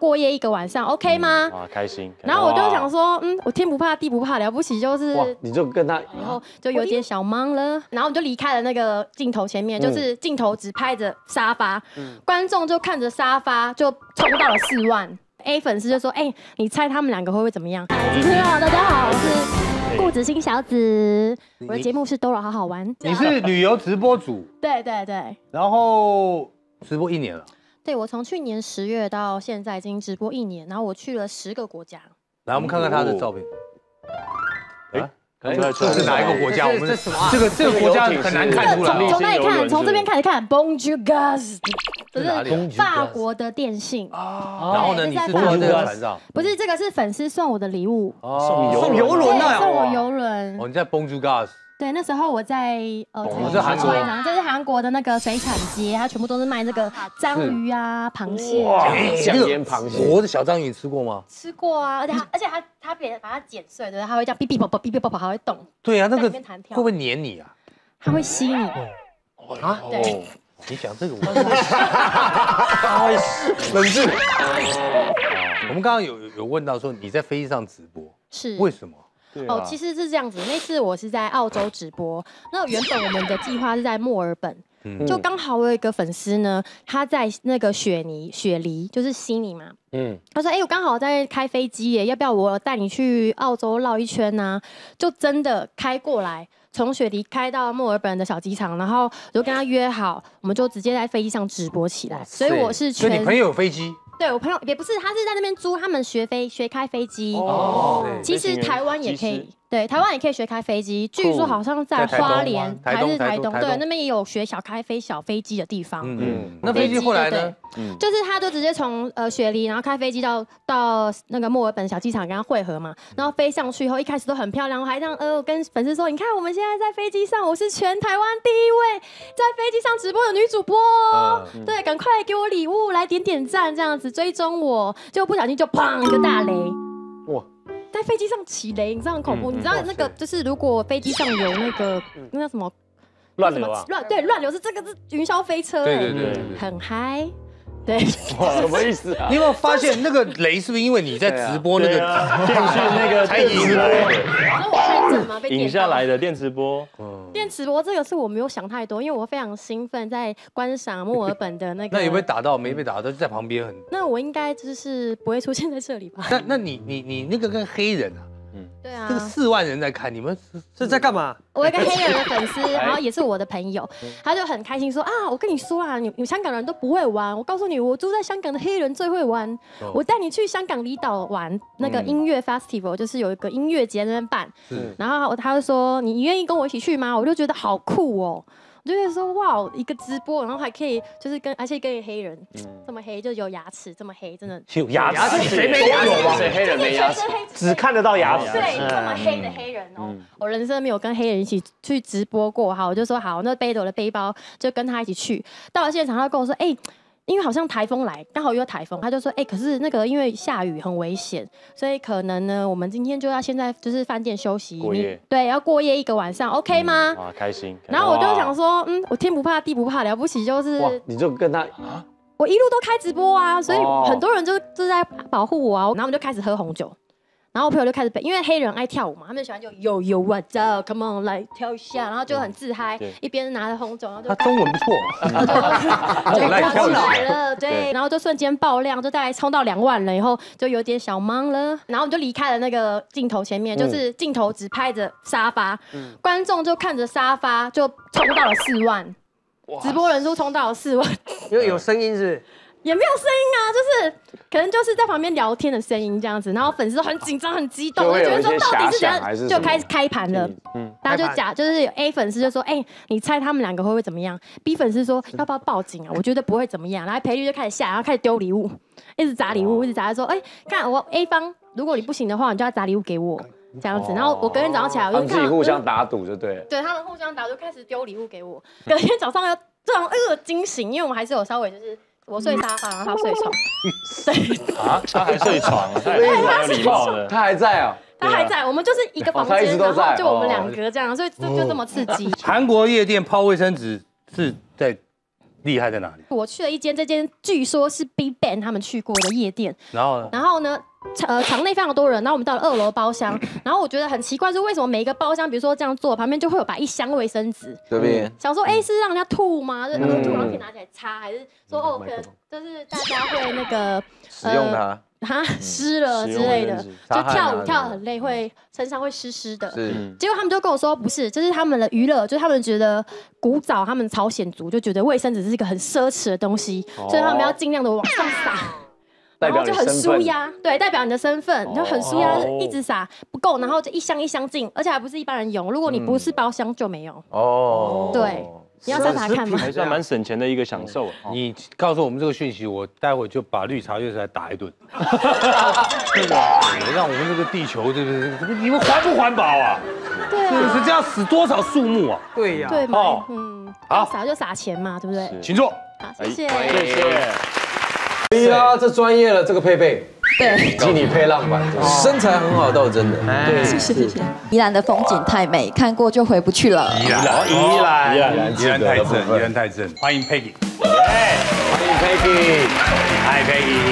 过夜1个晚上，OK 吗？ 啊，开心。 然后我就想说，我天不怕地不怕，了不起就是你就跟他以后就有点小忙了，然后我们就离开了那个镜头前面，就是镜头只拍着沙发，观众就看着沙发就冲到了4万。A 粉丝就说：“你猜他们2个会不会怎么样？”主持人好，大家好，我是顾子欣小紫，我的节目是 Dora 好好玩。 你是旅游直播主， 对， 然后直播1年了。 对，我从去年10月到现在已经直播1年，然后我去了10个国家。 来，我们看看他的照片。 这是哪一个国家？我们这个国家很难看出来。 从哪里看？从这边开始看 ，Bonjour Gas， 这是法国的电信。 然后呢，你是坐这个船上？ 不是，这个是粉丝送我的礼物。 送游轮啊！ 送我游轮。 哦，你在 Bonjour Gas。 对，那时候我在我是韩国， 这是韩国的那个水产街，它全部都是卖这个章鱼啊、螃蟹。 香烟螃蟹， 活的小章鱼你吃过吗？ 吃过啊，而且它把它剪碎，对，它会这样哔哔啵啵哔哔啵啵，还会动。 对啊，那个会不会黏你啊？ 它会吸你。 啊？ 对。 你讲这个， 冷静。 我们刚刚有问到说你在飞机上直播， 是为什么？ 其实是这样子。那次我是在澳洲直播，那原本我们的计划是在墨尔本，就刚好我有一个粉丝呢，他在那个雪梨，就是悉尼嘛，他说，我刚好在开飞机耶，要不要我带你去澳洲绕一圈呢？就真的开过来，从雪梨开到墨尔本的小机场，然后我就跟他约好，我们就直接在飞机上直播起来。所以我是所以你朋友有飞机？ 对我朋友也不是，他是在那边租，他们学开飞机。其实台湾也可以，对，台湾也可以学开飞机。据说好像在花莲还是台东，对，那边也有学开小飞机的地方。 那飞机后来呢？ 就是他就直接从雪梨，然后开飞机到那个墨尔本小机场跟他会合嘛，然后飞上去以后，一开始都很漂亮，我还这样跟粉丝说，你看我们现在在飞机上，我是全台湾第一位在飞机上直播的女主播哦，对，赶快给我礼物，来点赞这样子追踪我，结果不小心就砰一个大雷，哇！在飞机上起雷，你知道很恐怖，你知道那个就是如果飞机上有那叫什么乱流啊， 乱流是这个是云霄飞车， 对， 很嗨。对， 什么意思啊？ 你有没有发现那个雷是不是因为你在直播那个电讯那个才引来的？ 那我看诊吗？被引下来的电磁波。 电磁波这个是我没有想太多，因为我非常兴奋在观赏墨尔本的那个。 那有没有打到？没被打到，就在旁边很。 那我应该就是不会出现在这里吧？ 那你那个跟黑人啊？ 对啊， 这个4万人在看，你们是在干嘛？ 我一个黑人的粉丝，然后也是我的朋友，他就很开心说啊，我跟你说啊，你香港人都不会玩，我告诉你，我住在香港的黑人最会玩，我带你去香港离岛玩那个音乐 festival，就是有一个音乐节在那边办，然后他就说你愿意跟我一起去吗？我就觉得好酷哦。我就觉得说哇，一个直播，然后还可以就是而且跟黑人这么黑，就有牙齿这么黑，真的有牙齿，谁没牙齿？谁黑人没牙齿？只看得到牙齿。 对，这么黑的黑人哦，我人生没有跟黑人一起去直播过，好，我就说好，那背着我的背包就跟他一起去。到了现场，他跟我说，因为好像台风来，刚好遇到台风，他就说，可是那个因为下雨很危险，所以可能呢，我们今天就要现在就是饭店休息，对，要过夜1个晚上，OK 吗？ 啊，开心。 然后我就想说，我天不怕地不怕，了不起就是你就跟他我一路都开直播啊，所以很多人就在保护我啊，然后我们就开始喝红酒。然后我朋友就开始背，因为黑人爱跳舞嘛，他们喜欢就yo what's up，come on 来跳一下，然后就很自嗨，一边拿着红酒，然后就他中文不错， 就来跳来了，对，然后就瞬间爆量，就大概冲到2万人以后，就有点小忙了，然后我们就离开了那个镜头前面，就是镜头只拍着沙发，观众就看着沙发就冲到了4万，直播人数冲到了4万， 有声音是？ 也没有声音啊，就是可能就是在旁边聊天的声音这样子，然后粉丝都很紧张、很激动，就觉得说到底是怎样，就开始开盘了。大家就是有 A 粉丝就说，你猜他们2个会不会怎么样 ？B 粉丝说要不要报警啊？我觉得不会怎么样。然后赔率就开始下，然后开始丢礼物，一直砸礼物，一直砸说，看我 A 方，如果你不行的话，你就要砸礼物给我。这样子，然后我隔天早上起来，我就看自己互相打赌就对了。 对他们互相打，就开始丢礼物给我。隔天早上要这种惊醒，因为我们还是有稍微就是我睡沙发，然后他睡床。对啊，他还睡床，他也是蛮有礼貌的。 他还在啊， 他还在，我们就是一个房间，然后就我们2个这样，所以就这么刺激。 韩国夜店抛卫生纸是在厉害在哪里？ 我去了一间，这间据说是 BigBang 他们去过的夜店， 然后呢？ 然后呢，场内非常多人，然后我们到了2楼包厢，然后我觉得很奇怪，是为什么每一个包厢，比如说这样坐，旁边就会有摆一箱卫生纸， 这边想说，是让人家吐吗？就是吐，然后可以拿起来擦，还是说可能就是大家会那个使用它湿了之类的，就跳舞跳得很累， 嗯会身上会湿湿的。 是， 结果他们就跟我说，不是，这是他们的娱乐，就是他们觉得古早他们朝鲜族就觉得卫生纸是一个很奢侈的东西，所以他们要尽量的往上撒。然后就很舒压，对，代表你的身份，就很舒压，一直撒不够，然后就一箱一箱进，而且还不是一般人用，如果你不是包厢就没有。 哦， 对，你要撒撒看吗？ 还算蛮省钱的一个享受。 你告诉我们这个讯息，我待会就把绿茶月来打一顿。让我们这个地球，这个你们环不环保啊？ 对啊， 是这样死多少树木啊？ 对呀， 对嘛， 好， 撒就撒钱嘛，对不对？ 请坐。 好，谢谢。 谢谢。 可以啊，这专业了，这个配备， 对， 基你配浪版，身材很好，倒真的。 对，谢谢。宜兰的风景太美，看过就回不去了。 宜兰太正，宜兰太正，欢迎 Peggy。 欢迎 Peggy， 嗨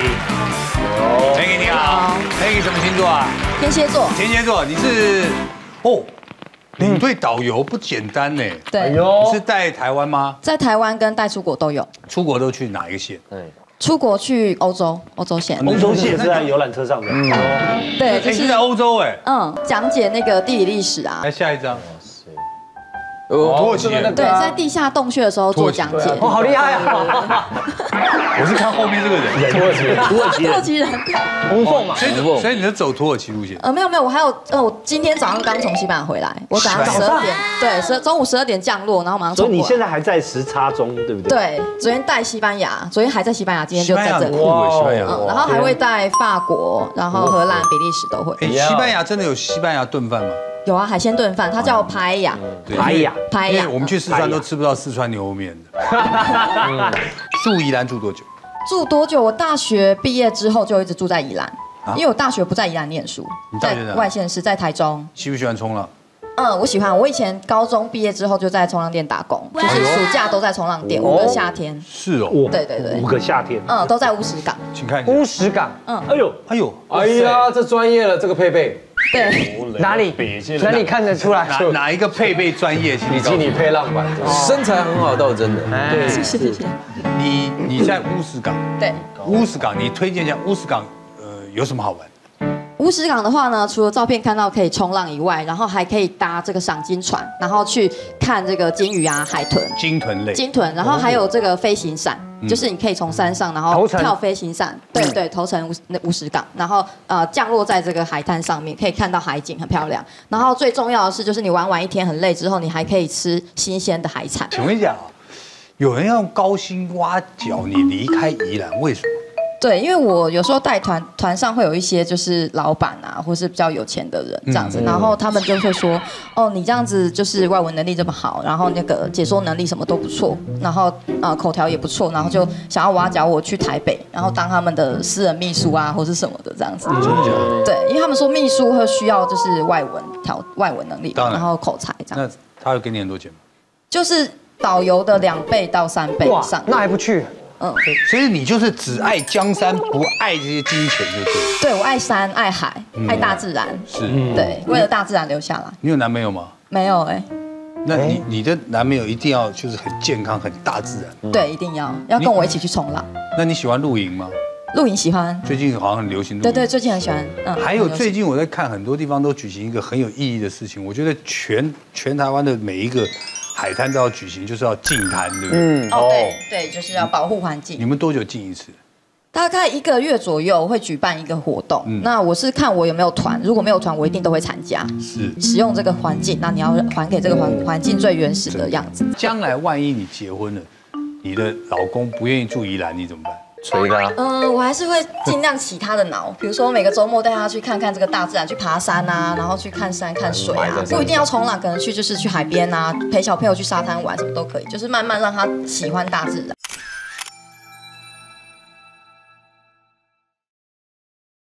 Peggy。Peggy 你好 ，Peggy 什么星座啊？ 天蝎座。 天蝎座，你是领队导游不简单呢。 对， 你是带台湾吗？ 在台湾跟带出国都有。 出国都去哪一个县？ 出国去欧洲线。 欧洲线是在游览车上的。 对，就是在欧洲哎。 讲解那个地理历史啊。 来下一张。 土耳其对，在地下洞穴的时候做讲解。 好厉害啊！ 我是看后面这个人， 土耳其人， 红凤嘛。 所以你是走土耳其路线？ 没有，我还有我今天早上刚从西班牙回来，我早上12点，对，中午12点降落，然后马上。 所以你现在还在时差中，对不对？ 对，昨天带西班牙，昨天还在西班牙，今天就在这里。 西班牙， 然后还会带法国，然后荷兰、比利时都会。 西班牙真的有西班牙炖饭吗？ 有啊，海鲜炖饭，它叫排雅。 因为我们去四川都吃不到四川牛肉面的。住宜兰住多久？ 住多久？我大学毕业之后就一直住在宜兰，因为我大学不在宜兰念书，在外县市，在台中。 喜不喜欢冲浪？ 我喜欢。我以前高中毕业之后就在冲浪店打工，就是暑假都在冲浪店，5个夏天。 是哦。 对 5个夏天。 都在乌石港。 请看一下。 乌石港。 哎呀，这专业了，这个配备。 对， 哪里看得出来？ 哪一个配备专业？ 比基尼配浪版，身材很好，倒真的。 对，谢谢。 你在乌石港？ 对， 乌石港，你推荐一下乌石港，有什么好玩？ 乌石港的话呢，除了照片看到可以冲浪以外，然后还可以搭这个赏金船，然后去看这个鲸鱼啊、海豚、鲸豚，然后还有这个飞行伞，就是你可以从山上然后跳飞行伞，对，头城乌石港，然后降落在这个海滩上面，可以看到海景，很漂亮。然后最重要的是，就是你玩完一天很累之后，你还可以吃新鲜的海产。 请问一下，有人要高薪挖角你离开宜兰，为什么？ 对，因为我有时候带团上会有一些就是老板啊，或是比较有钱的人这样子，然后他们就会说，你这样子就是外文能力这么好，然后那个解说能力什么都不错，然后口条也不错，然后就想要挖角我去台北，然后当他们的私人秘书啊，或是什么的这样子。真的假的？对，因为他们说秘书会需要就是外文能力，然后口才这样。 那他会给你很多钱吗？ 就是导游的2倍到3倍以上。 那还不去？ 所以你就是只爱江山，不爱这些金钱，就对。 对，我爱山，爱海，爱大自然。 是。 对，为了大自然留下来。 你有男朋友吗？ 没有哎。 那你的男朋友一定要就是很健康、很大自然。 对，一定要跟我一起去冲浪。 那你喜欢露营吗？ 露营喜欢。 最近好像很流行露营。 对，最近很喜欢。 还有最近我在看很多地方都举行一个很有意义的事情，我觉得全台湾的每一个海滩都要举行，就是要净滩，对不对？ 对，就是要保护环境。 你们多久净一次？ 大概1个月左右会举办一个活动。那我是看我有没有团，如果没有团，我一定都会参加。 是使用这个环境，那你要还给这个环境最原始的样子。 将来万一你结婚了，你的老公不愿意住宜兰，你怎么办？ 捶他。 我还是会尽量起他的脑，比如说每个周末带他去看看这个大自然，去爬山啊，然后去看山看水啊，不一定要冲浪，可能去海边啊，陪小朋友去沙滩玩，什么都可以，就是慢慢让他喜欢大自然。